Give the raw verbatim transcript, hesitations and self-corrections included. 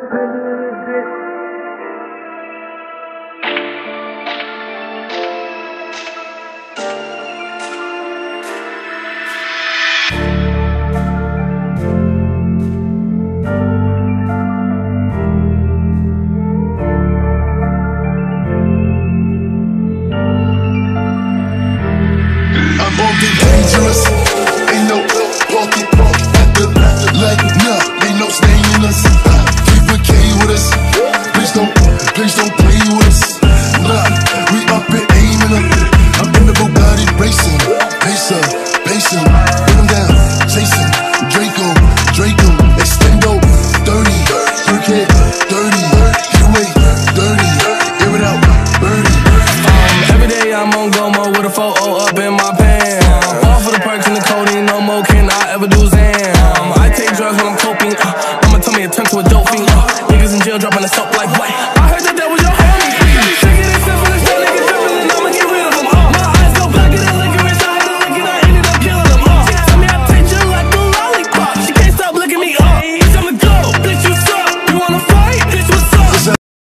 Dangerous, ain't no walking at the like, nah, ain't no staying in us. Keep a K with us, please don't, please don't play with us. Nah, we up and aiming up. I'm in the Bugatti racing, pacer, pacing, put him down, chasing, Draco, Draco, extendo, dirty, Burkhead, dirty, Heatway, dirty, air it out, birdie. Um, every day I'm on go mode with a photo up in my pants. Can I ever do Zam? I take drugs when I'm coping. Uh, Mama told me it turned to a dope fiend. Uh, niggas in jail dropping the soap like what?